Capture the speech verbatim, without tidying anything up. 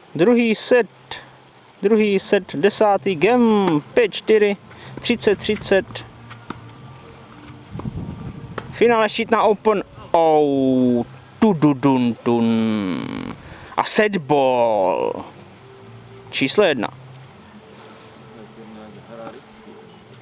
Druhý set. Druhý set, desátý gem, pět čtyři, třicet třicet. Finále štítná Open. Oh, tududun tun. A set ball. Číslo jedna.